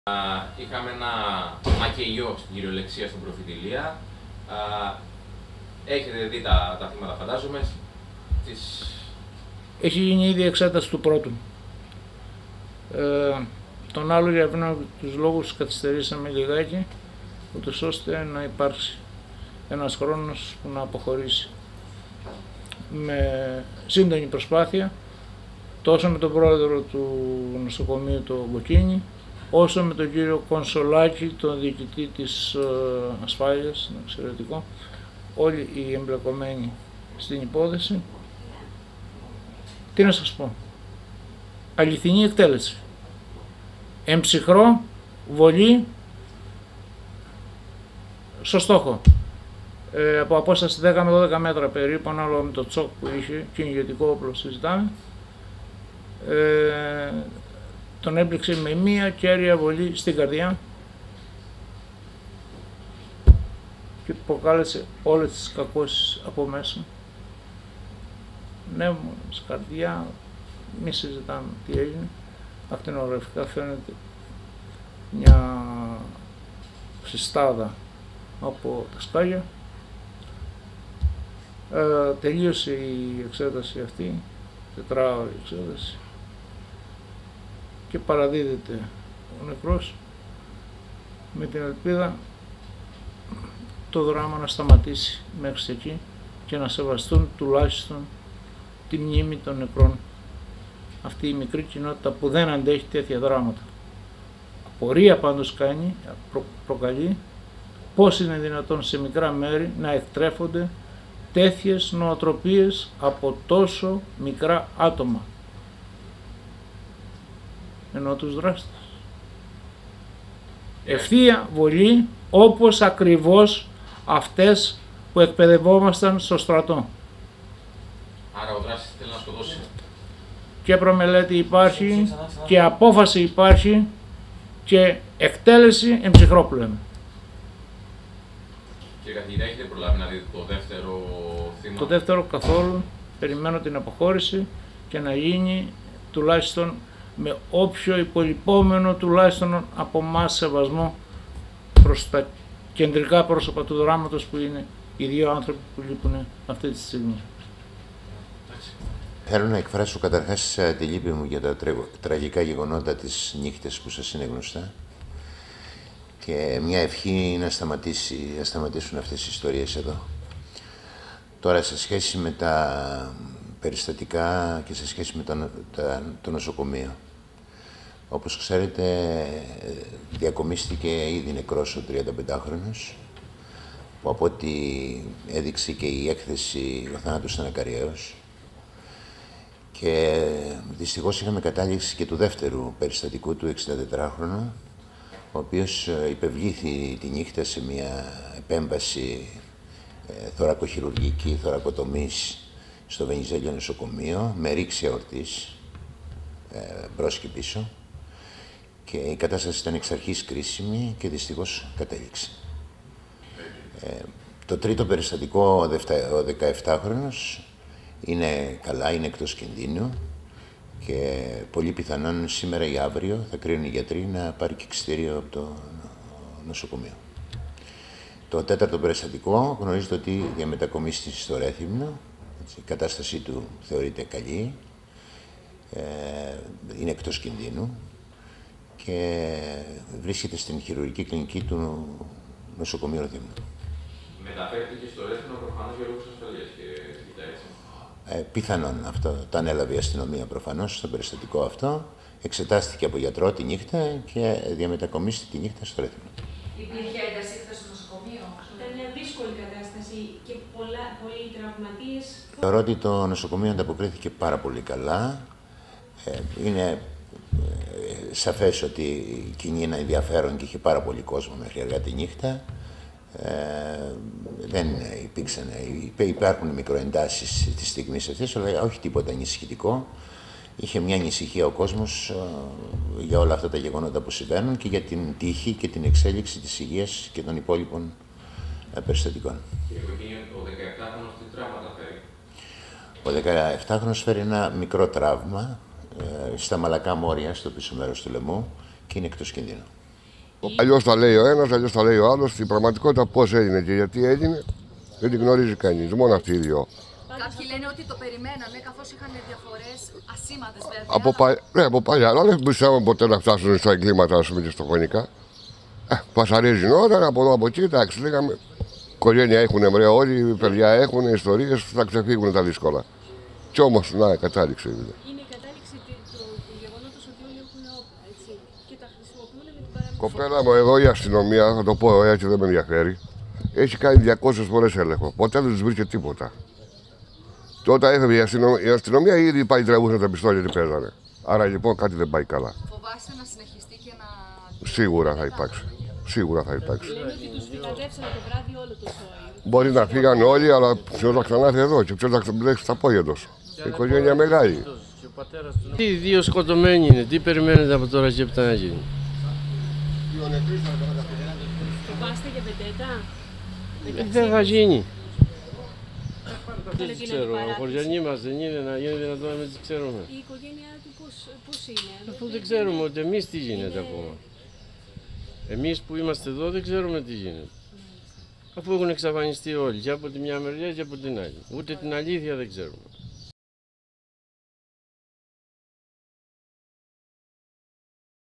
Είχαμε ένα μακελιό στην κυριολεξία στην προφητηλία. Έχετε δει τα θύματα, φαντάζομαι. Έχει γίνει ήδη εξέταση του πρώτου. Τον άλλο για τους λόγους καθυστερήσαμε λιγάκι, ούτως ώστε να υπάρξει ένας χρόνος που να αποχωρήσει. Με σύντομη προσπάθεια, τόσο με τον πρόεδρο του νοσοκομείου, τον Κοκκίνη, όσο με τον κύριο Κονσολάκη, τον διοικητή της ασφάλειας, εξαιρετικό, όλοι οι εμπλεκομένοι στην υπόθεση. Τι να σας πω, αληθινή εκτέλεση, εμψυχρό, βολή, στο στόχο. Από απόσταση 10 με 12 μέτρα περίπου, ανάλογα με το τσόκ που είχε, κυνηγετικό όπλο συζητάμε, τον έπληξε με μία κέρια βολή στην καρδιά και προκάλεσε όλες τις κακώσεις από μέσα. Πνεύμονες, καρδιά, μη συζητάμε τι έγινε. Ακτινογραφικά φαίνεται μια συστάδα από τα σκάγια. Τελείωσε η εξέταση αυτή, τετράωρη εξέταση, και παραδίδεται ο νεκρός με την ελπίδα το δράμα να σταματήσει μέχρι εκεί και να σεβαστούν τουλάχιστον τη μνήμη των νεκρών αυτή η μικρή κοινότητα που δεν αντέχει τέτοια δράματα. Απορία πάντως προκαλεί πώς είναι δυνατόν σε μικρά μέρη να εκτρέφονται τέτοιες νοοτροπίες από τόσο μικρά άτομα, ενώ τους δράστες. Ευθεία βολή, όπως ακριβώς αυτές που εκπαιδευόμασταν στο στρατό. Άρα ο δράστης θέλει να σκοτώσει. Και προμελέτη υπάρχει, και απόφαση υπάρχει, και εκτέλεση εμψυχρό που λέμε. Κύριε καθηγητά, έχετε προλάβει να δείτε το δεύτερο θύμα? Το δεύτερο καθόλου. Περιμένω την αποχώρηση και να γίνει τουλάχιστον με όποιο υπολοιπόμενο τουλάχιστον από εμάς σεβασμό προς τα κεντρικά πρόσωπα του δράματος που είναι οι δύο άνθρωποι που λείπουν αυτή τη στιγμή. Θέλω να εκφράσω καταρχάς τη λύπη μου για τα τραγικά γεγονότα της νύχτας που σας είναι γνωστά και μια ευχή να σταματήσουν αυτές οι ιστορίες εδώ. Τώρα, σε σχέση με τα περιστατικά και σε σχέση με το νοσοκομείο. Όπως ξέρετε, διακομίστηκε ήδη νεκρός ο 35χρονος, που από ό,τι έδειξε και η έκθεση, ο θάνατος ήταν ακαριαίος. Και δυστυχώς είχαμε κατάληξη και του δεύτερου περιστατικού, του 64χρονου, ο οποίος υπευλήθη τη νύχτα σε μια επέμβαση θωρακοχειρουργική, θωρακοτομής στο Βενιζέλιο νοσοκομείο, με ρήξη αορτής, μπρος και πίσω. Και η κατάσταση ήταν εξ αρχής κρίσιμη και δυστυχώς κατέληξε. Το τρίτο περιστατικό, ο 17χρονος, είναι καλά, είναι εκτός κινδύνου και πολύ πιθανόν σήμερα ή αύριο θα κρίνουν οι γιατροί να πάρει και εξιτήριο από το νοσοκομείο. Το τέταρτο περιστατικό γνωρίζετε ότι διαμετακομίστηκε στο Ρέθυμνο. Η κατάστασή του θεωρείται καλή, είναι εκτός κινδύνου και βρίσκεται στην χειρουργική κλινική του νοσοκομείου Ρέθυμνου. Μεταφέρθηκε στο Ρέθυμνο προφανώς για λόγους ασφαλείας, έτσι. Πιθανόν αυτό. Το ανέλαβε η αστυνομία προφανώς στο περιστατικό αυτό. Εξετάστηκε από γιατρό τη νύχτα και διαμετακομίστηκε τη νύχτα στο Ρέθυμνο. Υπήρχε ένταση στο νοσοκομείο. Ήταν μια δύσκολη κατάσταση και πολλοί τραυματίες. Θεωρώ ότι το νοσοκομείο ανταποκρίθηκε πάρα πολύ καλά. Είναι σαφές ότι κινεί ένα ενδιαφέρον και είχε πάρα πολύ κόσμο μέχρι αργά τη νύχτα. Δεν υπάρχουν μικροεντάσεις τη στιγμή αυτή, αλλά όχι τίποτα ανησυχητικό. Είχε μια ανησυχία ο κόσμος για όλα αυτά τα γεγονότα που συμβαίνουν και για την τύχη και την εξέλιξη της υγείας και των υπόλοιπων περιστατικών. Κύριε Κοκκίνη, ο 17χρονος τι τραύματα φέρει? Ο 17χρονος φέρει ένα μικρό τραύμα στα μαλακά μόρια, στο πίσω μέρος του λαιμού και είναι εκτός κινδύνου. Αλλιώς τα λέει ο ένας, αλλιώς τα λέει ο άλλος. Στην πραγματικότητα πώς έγινε και γιατί έγινε δεν την γνωρίζει κανείς. Μόνο αυτοί οι δύο. Κάποιοι λένε ότι το περιμένανε καθώς είχαν διαφορές ασήμαντες βέβαια. Από παλιά, αλλά δεν πιστεύαμε ποτέ να φτάσουν στα εγκλήματα, ας πούμε, και στο χρονικά. Πασαρίζουν όταν από εδώ από εκεί, εντάξει, λέγαμε. Οικογένεια έχουν, όλοι, παιδιά έχουν, ιστορίες, θα ξεφύγουν τα δύσκολα. Κι όμως, να, κατάληξη είναι. Είναι η κατάληξη του γεγονότος ότι όλοι έχουν όπλα, έτσι, και τα χρησιμοποιούν με την παραμικρή. Κοπέλα μου, εδώ η αστυνομία, θα το πω έτσι, δεν με ενδιαφέρει, έχει κάνει 200 φορές έλεγχο. Ποτέ δεν τους βρήκε τίποτα. Τότε έφευγε η αστυνομία, ήδη πάει τραβούσαν τα πιστόλια και παίζανε. Άρα λοιπόν κάτι δεν πάει καλά. Φοβάστε να συνεχιστεί και να... Σίγουρα θα υπάρξει. Σίγουρα θα υπάρξει. Λένε ότι τους φυγαδεύσανε το βράδυ όλο το σόι. Μπορεί να φύγαν όλοι, αλλά ποιος θα ξανάρθει εδώ και ποιος θα μπλέξει τα πόδια τους. Η οικογένεια μεγάλη. Τι δύο σκοτωμένοι είναι, τι περιμένετε από τώρα και έπειτα να γίνει. Φοβάστε για βεντέτα. Δεν θα γίνει. Δεν τις ξέρω, χωριανοί μας δεν είναι, να γίνει δυνατόν να μην τις ξέρουμε. Η οικογένειά του πώς είναι? Αφού δεν ξέρουμε ότι εμείς τι γίνεται ακόμα. Εμείς που είμαστε εδώ δεν ξέρουμε τι γίνεται. Αφού έχουν εξαφανιστεί όλοι, και από τη μια μεριά και από την άλλη. Ούτε την αλήθεια δεν ξέρουμε.